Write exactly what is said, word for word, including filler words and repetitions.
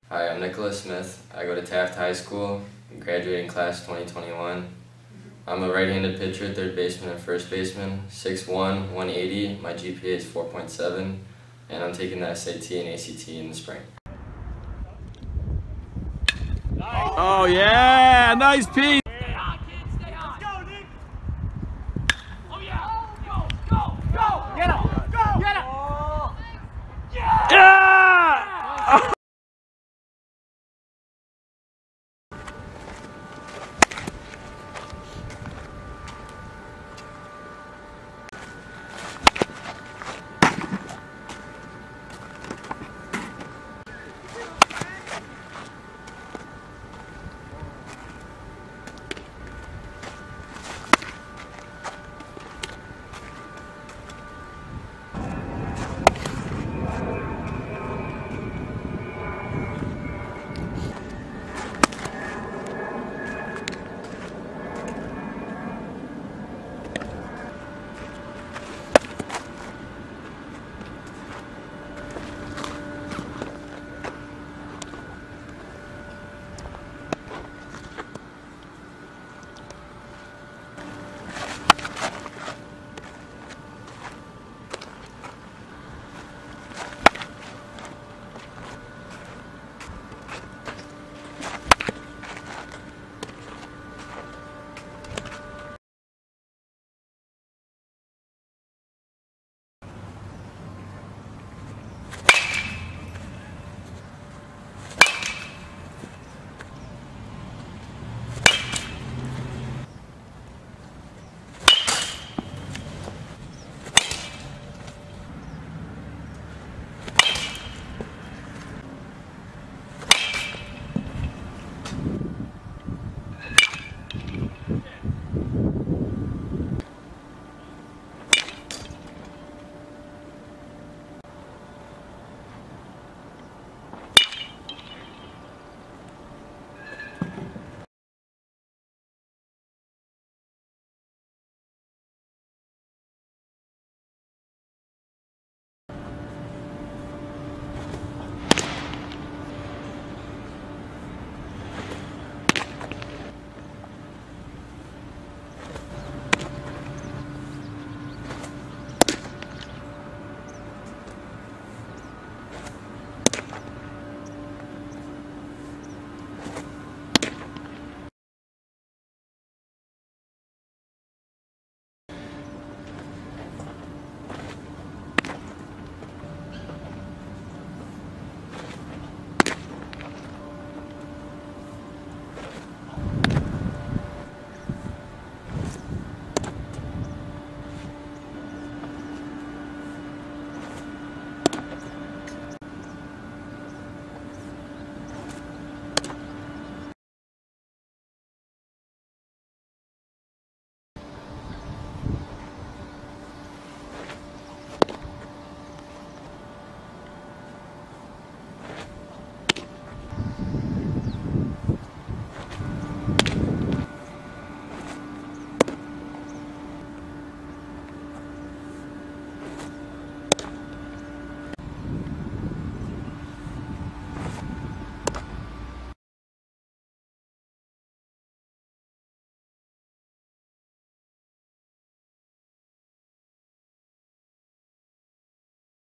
Hi, I'm Nicholas Smith. I go to Taft High School, graduating class twenty twenty-one. I'm a right-handed pitcher, third baseman, and first baseman, six one, one eighty. My G P A is four point seven, and I'm taking the S A T and A C T in the spring. Oh yeah, nice piece.